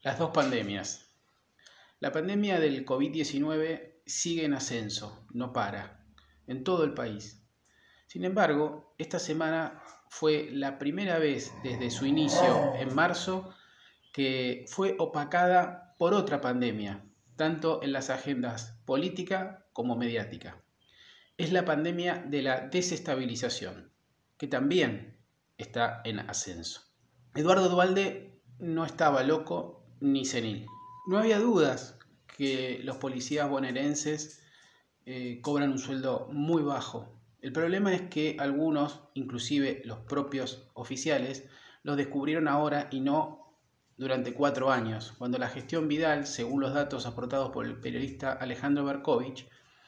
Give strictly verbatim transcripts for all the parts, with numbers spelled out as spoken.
Las dos pandemias. La pandemia del COVID diecinueve sigue en ascenso, no para, en todo el país. Sin embargo, esta semana fue la primera vez desde su inicio en marzo que fue opacada por otra pandemia, tanto en las agendas política como mediática. Es la pandemia de la desestabilización, que también está en ascenso. Eduardo Duhalde no estaba loco ni senil. No había dudas que los policías bonaerenses eh, cobran un sueldo muy bajo. El problema es que algunos, inclusive los propios oficiales, los descubrieron ahora y no durante cuatro años, cuando la gestión Vidal, según los datos aportados por el periodista Alejandro Berkovich,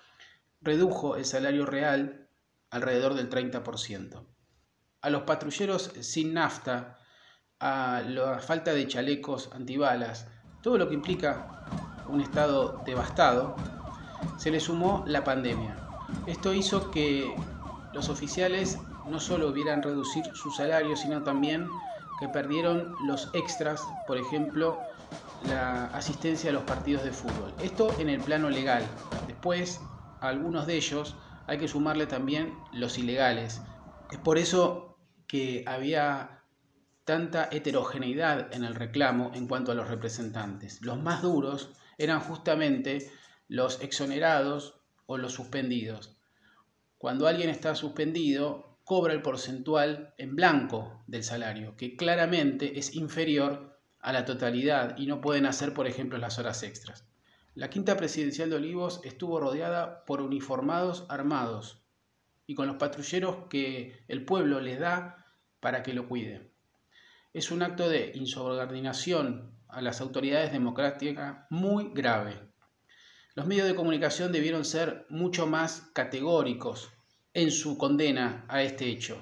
redujo el salario real alrededor del treinta por ciento. A los patrulleros sin nafta, a la falta de chalecos antibalas, todo lo que implica un estado devastado, se le sumó la pandemia. Esto hizo que los oficiales no solo vieran reducir su salario, sino también que perdieron los extras, por ejemplo, la asistencia a los partidos de fútbol. Esto en el plano legal. Después, a algunos de ellos hay que sumarle también los ilegales. Es por eso que había tanta heterogeneidad en el reclamo en cuanto a los representantes. Los más duros eran justamente los exonerados o los suspendidos. Cuando alguien está suspendido, cobra el porcentual en blanco del salario, que claramente es inferior a la totalidad y no pueden hacer, por ejemplo, las horas extras. La Quinta Presidencial de Olivos estuvo rodeada por uniformados armados y con los patrulleros que el pueblo les da para que lo cuiden. Es un acto de insubordinación a las autoridades democráticas muy grave. Los medios de comunicación debieron ser mucho más categóricos en su condena a este hecho.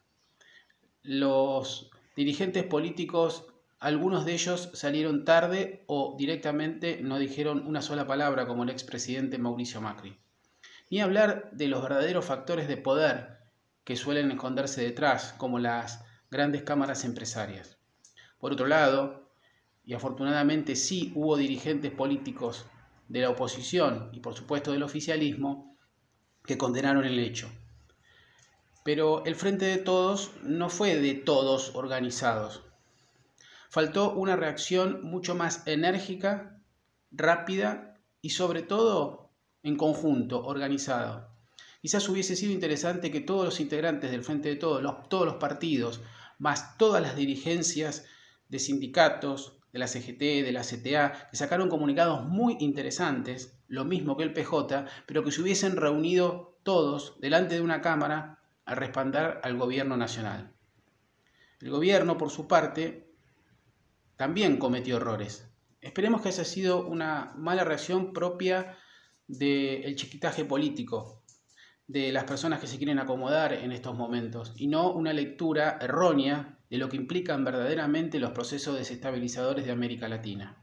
Los dirigentes políticos, algunos de ellos salieron tarde o directamente no dijeron una sola palabra, como el expresidente Mauricio Macri. Ni hablar de los verdaderos factores de poder que suelen esconderse detrás, como las grandes cámaras empresarias. Por otro lado, y afortunadamente sí hubo dirigentes políticos de la oposición y por supuesto del oficialismo que condenaron el hecho. Pero el Frente de Todos no fue de todos organizados. Faltó una reacción mucho más enérgica, rápida y sobre todo en conjunto, organizado. Quizás hubiese sido interesante que todos los integrantes del Frente de Todos, los, todos los partidos, más todas las dirigencias de sindicatos, de la C G T, de la C T A, que sacaron comunicados muy interesantes, lo mismo que el P J, pero que se hubiesen reunido todos delante de una cámara a respaldar al gobierno nacional. El gobierno, por su parte, también cometió errores. Esperemos que haya sido una mala reacción propia del chiquitaje político de las personas que se quieren acomodar en estos momentos y no una lectura errónea de lo que implican verdaderamente los procesos desestabilizadores de América Latina.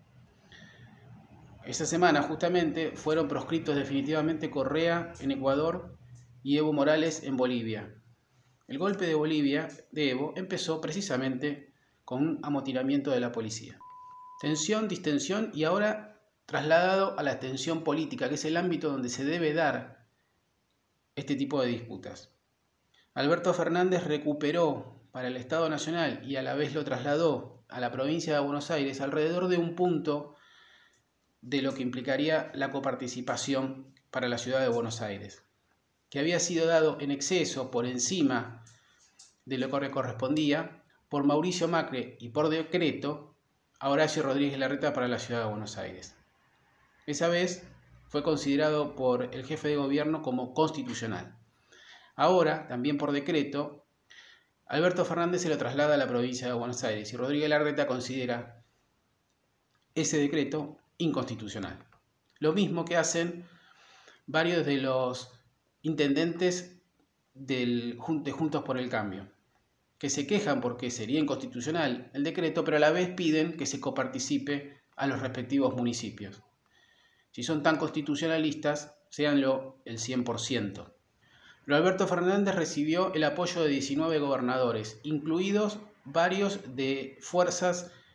Esta semana justamente fueron proscritos definitivamente Correa en Ecuador y Evo Morales en Bolivia. El golpe de Bolivia, de Evo, empezó precisamente con un amotinamiento de la policía. Tensión, distensión y ahora trasladado a la tensión política, que es el ámbito donde se debe dar este tipo de disputas. Alberto Fernández recuperó para el Estado Nacional y a la vez lo trasladó a la provincia de Buenos Aires alrededor de un punto de lo que implicaría la coparticipación para la ciudad de Buenos Aires, que había sido dado en exceso por encima de lo que le correspondía por Mauricio Macri y por decreto a Horacio Rodríguez Larreta para la ciudad de Buenos Aires. Esa vez fue considerado por el jefe de gobierno como constitucional. Ahora, también por decreto, Alberto Fernández se lo traslada a la provincia de Buenos Aires y Rodríguez Larreta considera ese decreto inconstitucional. Lo mismo que hacen varios de los intendentes del, de Juntos por el Cambio, que se quejan porque sería inconstitucional el decreto, pero a la vez piden que se coparticipe a los respectivos municipios. Si son tan constitucionalistas, séanlo el cien por ciento. Pero Alberto Fernández recibió el apoyo de diecinueve gobernadores, incluidos varios de fuerzas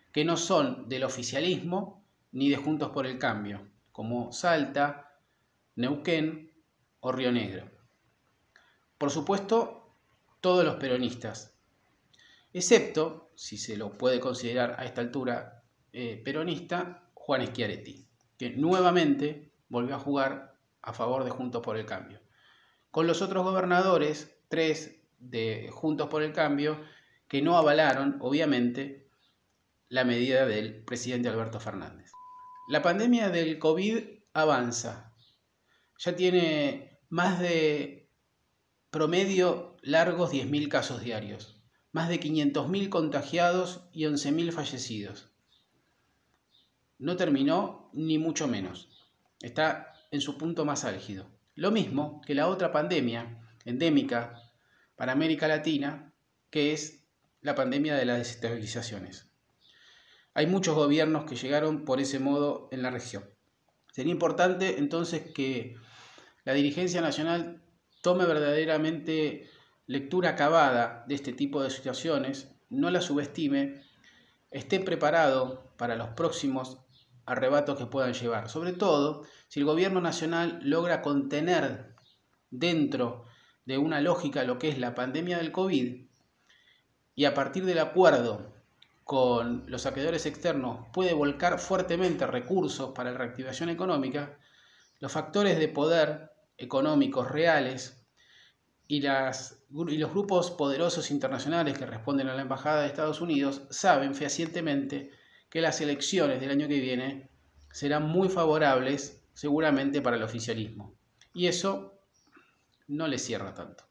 que no son del oficialismo ni de Juntos por el Cambio, como Salta, Neuquén o Río Negro. Por supuesto, todos los peronistas, excepto, si se lo puede considerar a esta altura eh, peronista, Juan Schiaretti, que nuevamente volvió a jugar a favor de Juntos por el Cambio. Con los otros gobernadores, tres de Juntos por el Cambio, que no avalaron, obviamente, la medida del presidente Alberto Fernández. La pandemia del COVID avanza. Ya tiene más de promedio largos diez mil casos diarios, más de quinientos mil contagiados y once mil fallecidos. No terminó ni mucho menos. Está en su punto más álgido. Lo mismo que la otra pandemia endémica para América Latina, que es la pandemia de las desesterilizaciones. Hay muchos gobiernos que llegaron por ese modo en la región. Sería importante entonces que la dirigencia nacional tome verdaderamente lectura acabada de este tipo de situaciones, no la subestime, esté preparado para los próximos arrebatos que puedan llevar. Sobre todo, si el gobierno nacional logra contener dentro de una lógica lo que es la pandemia del COVID y a partir del acuerdo con los acreedores externos puede volcar fuertemente recursos para la reactivación económica, los factores de poder económicos reales y, las, y los grupos poderosos internacionales que responden a la Embajada de Estados Unidos saben fehacientemente que las elecciones del año que viene serán muy favorables seguramente para el oficialismo. Y eso no les cierra tanto.